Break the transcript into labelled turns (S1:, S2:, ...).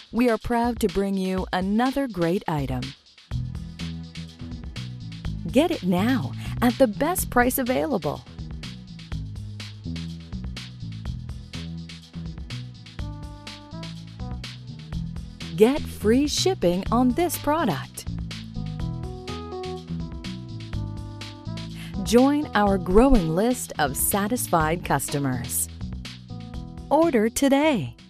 S1: we are proud to bring you another great item. Get it now at the best price available. Get free shipping on this product. Join our growing list of satisfied customers. Order today.